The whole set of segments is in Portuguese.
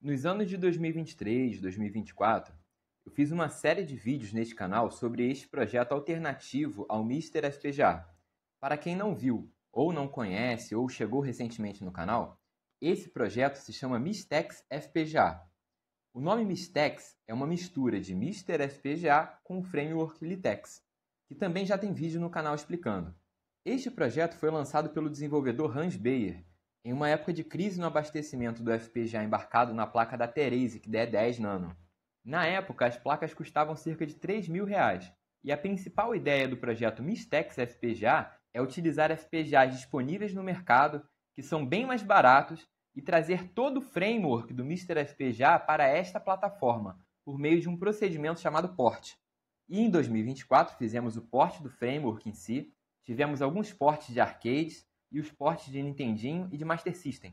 Nos anos de 2023, 2024, eu fiz uma série de vídeos neste canal sobre este projeto alternativo ao Mr. FPGA. Para quem não viu, ou não conhece, ou chegou recentemente no canal, esse projeto se chama Mistex FPGA. O nome Mistex é uma mistura de Mr. FPGA com o framework Litex, que também já tem vídeo no canal explicando. Este projeto foi lançado pelo desenvolvedor Hans Beyer, em uma época de crise no abastecimento do FPGA embarcado na placa da Theresic D10 Nano. Na época, as placas custavam cerca de R$3.000, e a principal ideia do projeto Mistex FPGA é utilizar FPGAs disponíveis no mercado, que são bem mais baratos, e trazer todo o framework do Mr. FPGA para esta plataforma, por meio de um procedimento chamado port. E em 2024 fizemos o port do framework em si, tivemos alguns ports de arcades e os ports de Nintendinho e de Master System.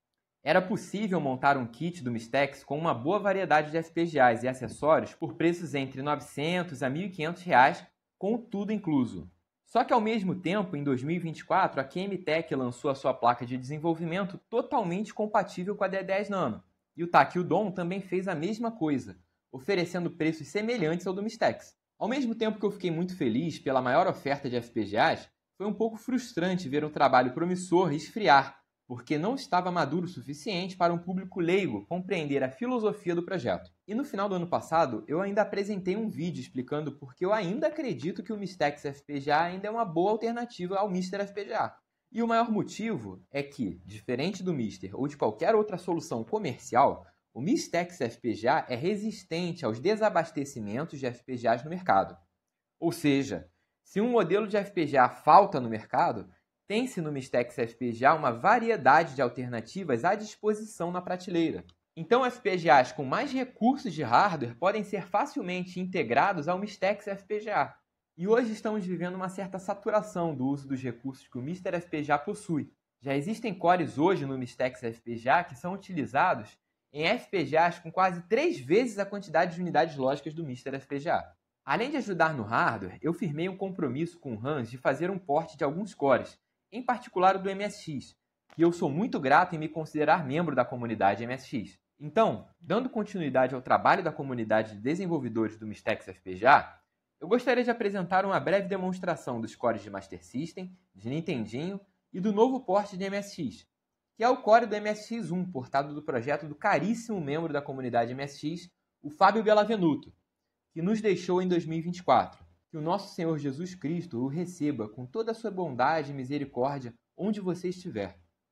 Era possível montar um kit do Mistex com uma boa variedade de FPGAs e acessórios por preços entre R$900 a R$1.500, com tudo incluso. Só que ao mesmo tempo, em 2024, a QMTech lançou a sua placa de desenvolvimento totalmente compatível com a D10 Nano. E o Takildon também fez a mesma coisa, oferecendo preços semelhantes ao do Mistex. Ao mesmo tempo que eu fiquei muito feliz pela maior oferta de FPGAs, foi um pouco frustrante ver um trabalho promissor esfriar, porque não estava maduro o suficiente para um público leigo compreender a filosofia do projeto. E no final do ano passado, eu ainda apresentei um vídeo explicando por que eu ainda acredito que o Mistex FPGA ainda é uma boa alternativa ao Mr. FPGA. E o maior motivo é que, diferente do Mr. ou de qualquer outra solução comercial, o Mistex FPGA é resistente aos desabastecimentos de FPGAs no mercado. Ou seja, se um modelo de FPGA falta no mercado, tem-se no Mistex FPGA uma variedade de alternativas à disposição na prateleira. Então, FPGAs com mais recursos de hardware podem ser facilmente integrados ao Mistex FPGA. E hoje estamos vivendo uma certa saturação do uso dos recursos que o Mr. FPGA possui. Já existem cores hoje no Mistex FPGA que são utilizados em FPGAs com quase 3 vezes a quantidade de unidades lógicas do Mr. FPGA. Além de ajudar no hardware, eu firmei um compromisso com o Hans de fazer um port de alguns cores, em particular o do MSX, e eu sou muito grato em me considerar membro da comunidade MSX. Então, dando continuidade ao trabalho da comunidade de desenvolvedores do Mistex FPGA, eu gostaria de apresentar uma breve demonstração dos cores de Master System, de Nintendinho e do novo port de MSX, que é o core do MSX1, portado do projeto do caríssimo membro da comunidade MSX, o Fábio Bellavenuto, que nos deixou em 2024. Que o nosso Senhor Jesus Cristo o receba com toda a sua bondade e misericórdia onde você estiver.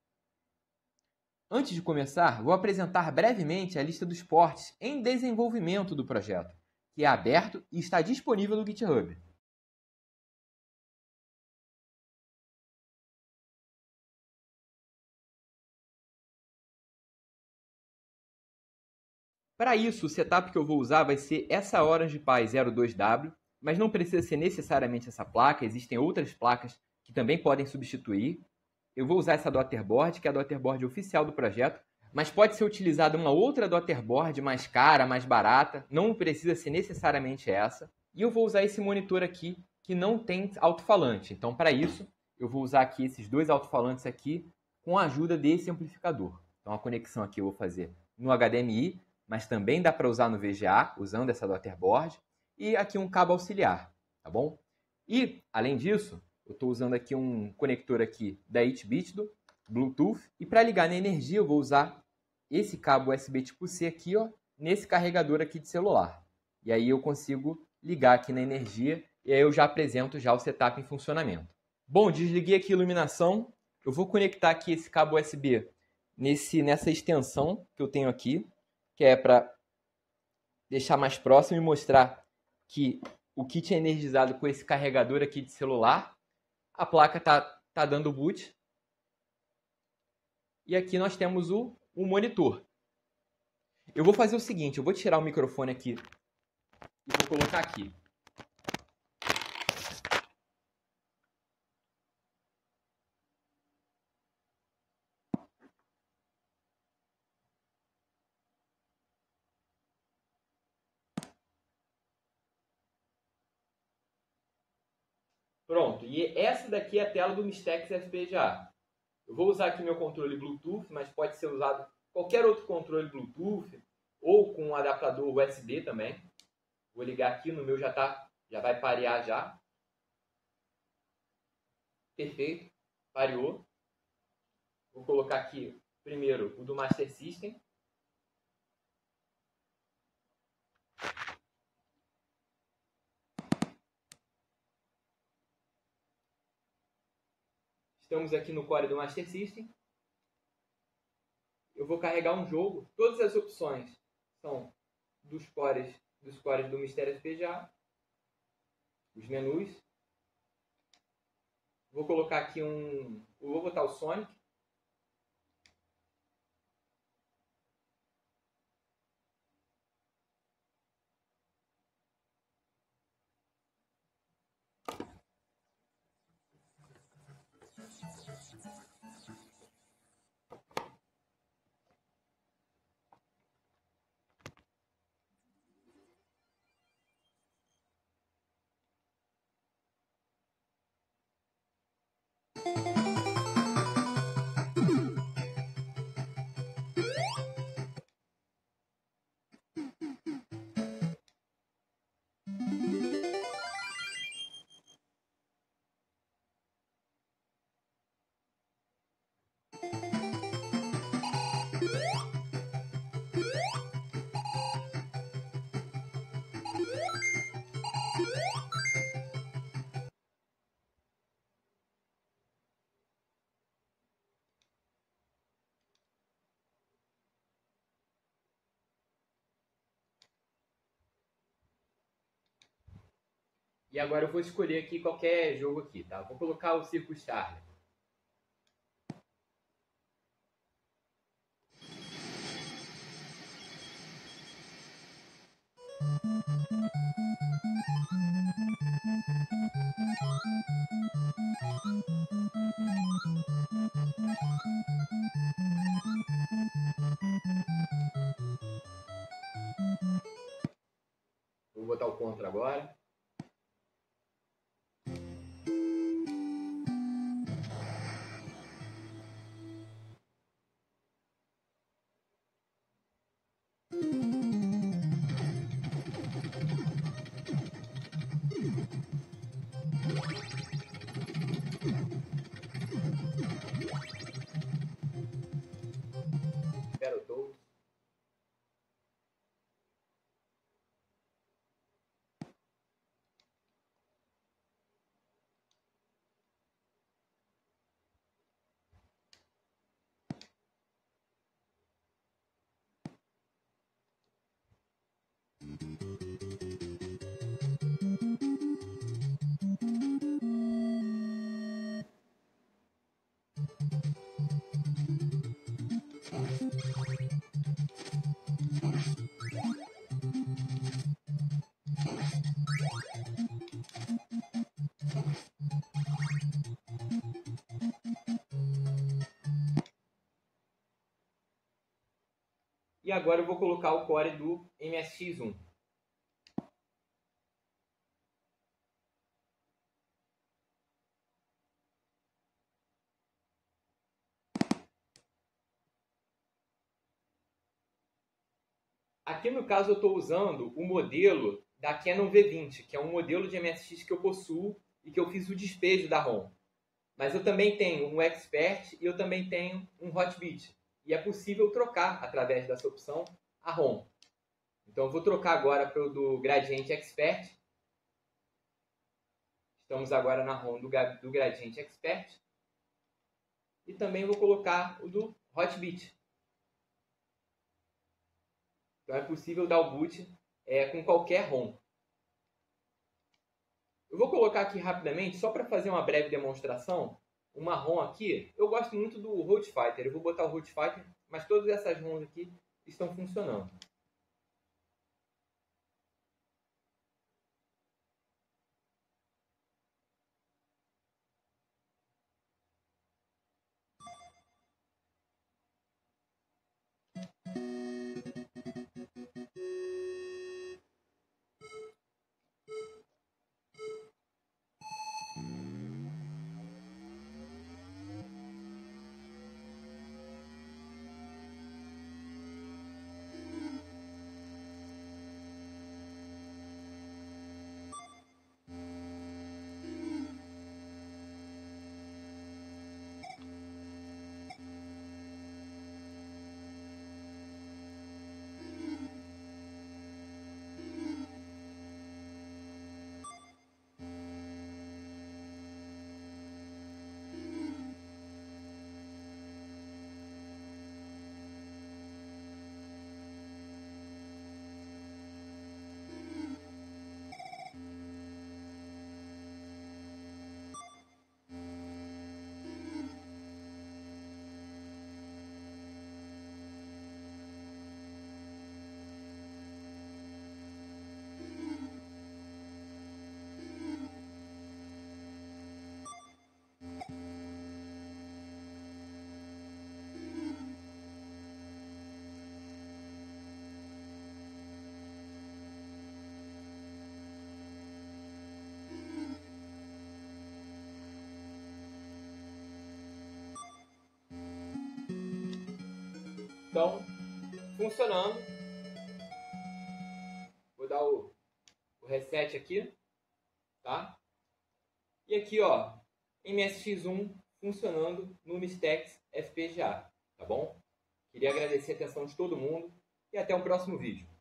Antes de começar, vou apresentar brevemente a lista dos ports em desenvolvimento do projeto, que é aberto e está disponível no GitHub. Para isso, o setup que eu vou usar vai ser essa Orange Pi 02W, mas não precisa ser necessariamente essa placa, existem outras placas que também podem substituir. Eu vou usar essa Daughterboard, que é a Daughterboard oficial do projeto, mas pode ser utilizada uma outra Daughterboard mais cara, mais barata, não precisa ser necessariamente essa. E eu vou usar esse monitor aqui, que não tem alto-falante. Então, para isso, eu vou usar aqui esses dois alto-falantes aqui com a ajuda desse amplificador. Então, a conexão aqui eu vou fazer no HDMI, mas também dá para usar no VGA, usando essa Daughterboard. E aqui um cabo auxiliar, tá bom? E, além disso, eu estou usando aqui um conector aqui da 8-bit do Bluetooth. E para ligar na energia, eu vou usar esse cabo USB tipo C aqui, ó, nesse carregador aqui de celular. E aí eu consigo ligar aqui na energia e aí eu já apresento já o setup em funcionamento. Bom, desliguei aqui a iluminação. Eu vou conectar aqui esse cabo USB nessa extensão que eu tenho aqui, que é para deixar mais próximo e mostrar que o kit é energizado com esse carregador aqui de celular. A placa tá dando boot. E aqui nós temos o monitor. Eu vou fazer o seguinte, eu vou tirar o microfone aqui e vou colocar aqui. Pronto, e essa daqui é a tela do Mistex FPGA. Eu vou usar aqui meu controle Bluetooth, mas pode ser usado qualquer outro controle Bluetooth ou com um adaptador USB também. Vou ligar aqui, no meu já vai parear já. Perfeito, pareou. Vou colocar aqui primeiro o do Master System. Estamos aqui no core do Master System. Eu vou carregar um jogo. Todas as opções são dos cores do Mistério FPGA. Os menus. Vou colocar aqui vou botar o Sonic. E agora eu vou escolher aqui qualquer jogo aqui, tá? Vou colocar o Circus Charlie. Vou botar o Contra agora. Battletoads. E agora eu vou colocar o core do MSX1. Aqui no caso eu estou usando o modelo da Canon V20, que é um modelo de MSX que eu possuo e que eu fiz o despejo da ROM. Mas eu também tenho um Expert e eu também tenho um Hotbit. E é possível trocar, através dessa opção, a ROM. Então eu vou trocar agora para o do Gradiente Expert. Estamos agora na ROM do Gradiente Expert. E também vou colocar o do Hotbit. Então é possível dar o boot com qualquer ROM. Eu vou colocar aqui rapidamente, só para fazer uma breve demonstração, uma ROM aqui. Eu gosto muito do Road Fighter. Eu vou botar o Road Fighter, mas todas essas ROMs aqui estão funcionando. Então, funcionando. Vou dar o reset aqui, tá? E aqui, ó, MSX1 funcionando no Mistex FPGA, tá bom? Queria agradecer a atenção de todo mundo e até o próximo vídeo.